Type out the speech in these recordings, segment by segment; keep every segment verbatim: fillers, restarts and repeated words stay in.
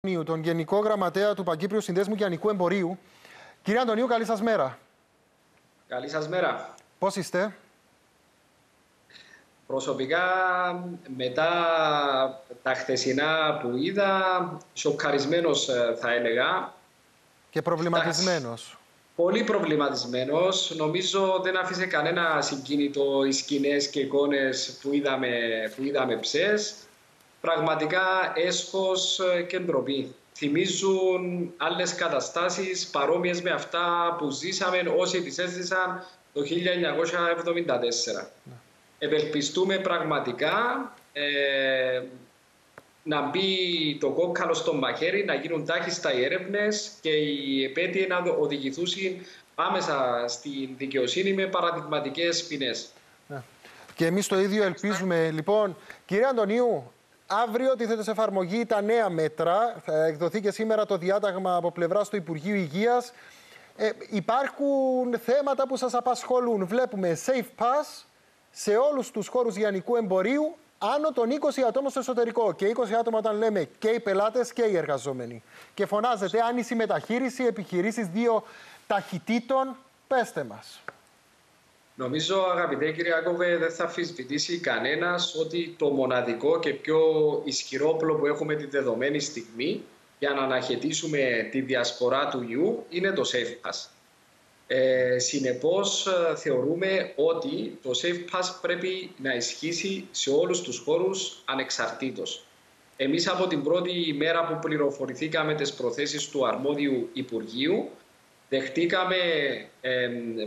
Τον Γενικό Γραμματέα του Παγκύπριου Συνδέσμου Λιανικού Εμπορίου. Κύριε Αντωνίου, καλή σας μέρα. Καλή σας μέρα. Πώς είστε? Προσωπικά, μετά τα χθεσινά που είδα, σοκαρισμένος θα έλεγα. Και προβληματισμένος. Πολύ προβληματισμένος. Νομίζω δεν άφησε κανένα συγκίνητο οι σκηνές και εικόνες που είδαμε, που είδαμε ψες. Πραγματικά έσχος και ντροπή. Θυμίζουν άλλες καταστάσεις παρόμοιες με αυτά που ζήσαμε όσοι τις έζησαν το χίλια εννιακόσια εβδομήντα τέσσερα. Ναι. Ευελπιστούμε πραγματικά ε, να μπει το κόκκαλο στο μαχαίρι, να γίνουν τάχιστα οι έρευνες και οι επέτειοι να οδηγηθούν άμεσα στην δικαιοσύνη με παραδειγματικές ποινές. Ναι. Και εμείς το ίδιο ελπίζουμε. Λοιπόν, κύριε Αντωνίου, αύριο τίθεται σε εφαρμογή τα νέα μέτρα. Θα εκδοθεί και σήμερα το διάταγμα από πλευράς του Υπουργείου Υγείας. Ε, υπάρχουν θέματα που σας απασχολούν. Βλέπουμε safe pass σε όλους τους χώρους λιανικού εμπορίου άνω των είκοσι ατόμων στο εσωτερικό. Και είκοσι άτομα όταν λέμε και οι πελάτες και οι εργαζόμενοι. Και φωνάζεται άνηση μεταχείριση, επιχειρήσεις δύο ταχυτήτων. Πέστε μας. Νομίζω, αγαπητέ κύριε Άκοβε, δεν θα αμφισβητήσει κανένας ότι το μοναδικό και πιο ισχυρό όπλο που έχουμε τη δεδομένη στιγμή για να αναχαιτήσουμε τη διασπορά του ιού είναι το Safe Pass. Ε, συνεπώς, θεωρούμε ότι το Safe Pass πρέπει να ισχύσει σε όλους τους χώρους ανεξαρτήτως. Εμείς από την πρώτη ημέρα που πληροφορηθήκαμε τις προθέσεις του αρμόδιου Υπουργείου, δεχτήκαμε ε,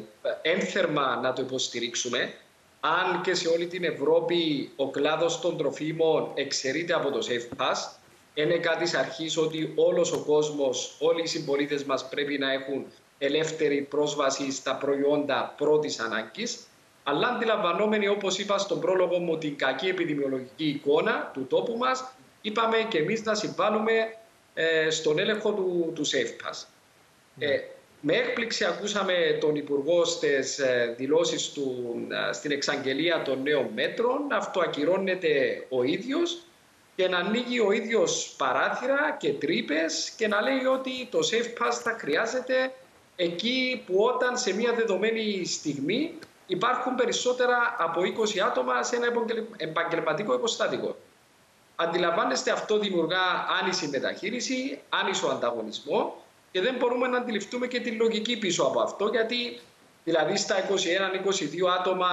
ένθερμα να το υποστηρίξουμε, αν και σε όλη την Ευρώπη ο κλάδος των τροφίμων εξαιρείται από το Safe Pass. Είναι κάτι αρχής ότι όλος ο κόσμος, όλοι οι συμπολίτες μας πρέπει να έχουν ελεύθερη πρόσβαση στα προϊόντα πρώτης ανάγκης. Αλλά αντιλαμβανόμενοι, όπως είπα στον πρόλογο μου, την κακή επιδημιολογική εικόνα του τόπου μας, είπαμε και εμείς να συμβάλλουμε ε, στον έλεγχο του, του Safe Pass. Mm. Ε, Με έκπληξη ακούσαμε τον Υπουργό στις δηλώσεις του στην εξαγγελία των νέων μέτρων να αυτοακυρώνεται ο ίδιος και να ανοίγει ο ίδιος παράθυρα και τρύπες και να λέει ότι το Safe Pass θα χρειάζεται εκεί που όταν σε μια δεδομένη στιγμή υπάρχουν περισσότερα από είκοσι άτομα σε ένα επαγγελματικό υποστατικό. Αντιλαμβάνεστε, αυτό δημιουργά άνηση μεταχείριση, άνισο ανταγωνισμό. Και δεν μπορούμε να αντιληφθούμε και τη λογική πίσω από αυτό, γιατί δηλαδή στα είκοσι ένα είκοσι δύο άτομα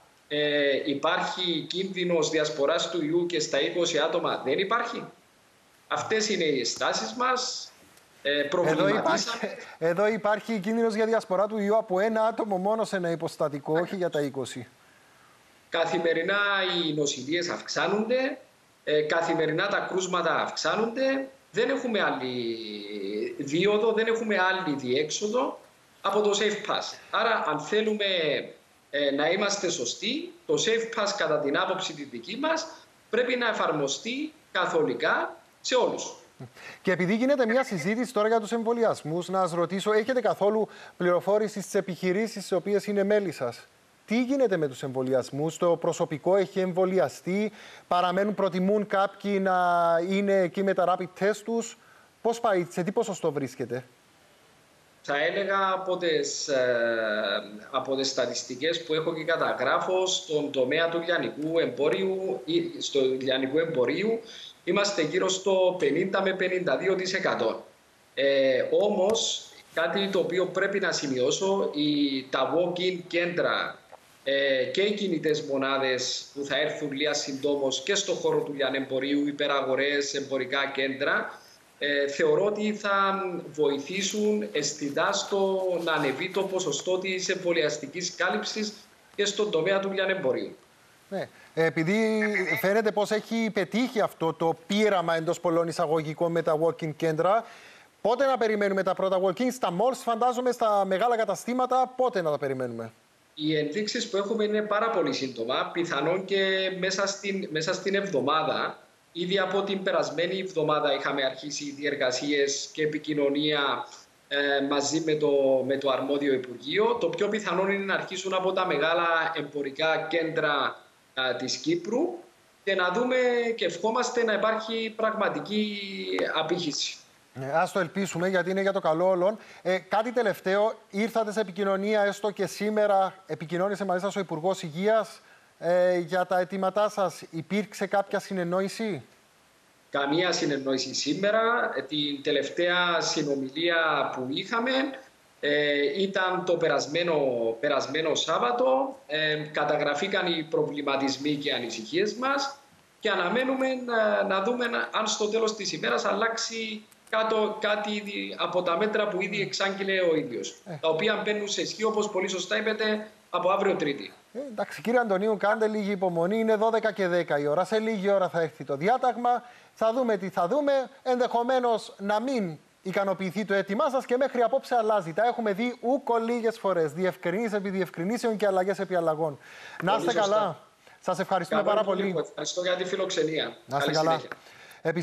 ε, υπάρχει κίνδυνος διασποράς του ιού και στα είκοσι άτομα δεν υπάρχει. Αυτές είναι οι στάσεις μας. Ε, εδώ, υπάρχει, εδώ υπάρχει κίνδυνος για διασπορά του ιού από ένα άτομο μόνο σε ένα υποστατικό, όχι για τα είκοσι. Καθημερινά οι νοσηλίες αυξάνονται, ε, καθημερινά τα κρούσματα αυξάνονται. Δεν έχουμε άλλη δίωδο, δεν έχουμε άλλη διέξοδο από το Safe Pass. Άρα, αν θέλουμε ε, να είμαστε σωστοί, το Safe Pass, κατά την άποψη τη δική μας, πρέπει να εφαρμοστεί καθολικά σε όλους. Και επειδή γίνεται μια συζήτηση τώρα για τους εμβολιασμούς, να σας ρωτήσω, έχετε καθόλου πληροφόρηση στις επιχειρήσεις στις οποίες είναι μέλη σας? Τι γίνεται με τους εμβολιασμούς? Το προσωπικό έχει εμβολιαστεί? Παραμένουν, προτιμούν κάποιοι να είναι εκεί με τα rapid test τους? Πώς πάει, σε τι ποσοστό βρίσκεται? Θα έλεγα από τις, ε, από τις στατιστικές που έχω και καταγράφω στον τομέα του λιανικού εμπορίου, στο λιανικού εμπορίου είμαστε γύρω στο πενήντα με πενήντα δύο τοις εκατό. Ε, όμως, κάτι το οποίο πρέπει να σημειώσω, η, τα walk-in κέντρα Ε, και οι κινητές μονάδες που θα έρθουν λίγα συντόμως και στον χώρο του λιανεμπορίου, υπεραγορές, εμπορικά κέντρα, ε, θεωρώ ότι θα βοηθήσουν αισθητά στο να ανεβεί το ποσοστό της εμβολιαστικής κάλυψης και στον τομέα του λιανεμπορίου. Ναι. Επειδή φαίνεται πως έχει πετύχει αυτό το πείραμα εντός πολλών εισαγωγικών με τα walk-in κέντρα, πότε να περιμένουμε τα πρώτα walk-in? Στα malls, φαντάζομαι, στα μεγάλα καταστήματα, πότε να τα περιμένουμε? Οι ενδείξεις που έχουμε είναι πάρα πολύ σύντομα, πιθανόν και μέσα στην, μέσα στην εβδομάδα. Ήδη από την περασμένη εβδομάδα είχαμε αρχίσει διεργασίες και επικοινωνία ε, μαζί με το, με το αρμόδιο Υπουργείο. Το πιο πιθανόν είναι να αρχίσουν από τα μεγάλα εμπορικά κέντρα ε, της Κύπρου και να δούμε και ευχόμαστε να υπάρχει πραγματική απήχηση. Ε, ας το ελπίσουμε, γιατί είναι για το καλό όλων. Ε, κάτι τελευταίο, ήρθατε σε επικοινωνία, έστω και σήμερα, επικοινώνησε μαζί σας ο Υπουργός Υγείας ε, για τα αιτήματά σας. Υπήρξε κάποια συνεννόηση? Καμία συνεννόηση σήμερα. Την τελευταία συνομιλία που είχαμε ε, ήταν το περασμένο, περασμένο Σάββατο. Ε, καταγραφήκαν οι προβληματισμοί και οι ανησυχίες μας και αναμένουμε να, να δούμε αν στο τέλος της ημέρας αλλάξει κάτω, κάτι από τα μέτρα που ήδη εξάγγειλε ο ίδιος. Ε. Τα οποία μπαίνουν σε ισχύ, όπως πολύ σωστά είπετε, από αύριο Τρίτη. Ε, εντάξει, κύριε Αντωνίου, κάντε λίγη υπομονή. Είναι δώδεκα και δέκα η ώρα. Σε λίγη ώρα θα έρθει το διάταγμα. Θα δούμε τι θα δούμε. Ενδεχομένως να μην ικανοποιηθεί το αίτημά σας και μέχρι απόψε αλλάζει. Τα έχουμε δει ούκο λίγες φορές. Διευκρινήσεις επί διευκρινήσεων και αλλαγές επί αλλαγών. Να είστε καλά. Σας ευχαριστούμε πάρα πολύ. Ευχαριστώ για τη φιλοξενία. Να είστε καλά. Συνέχεια.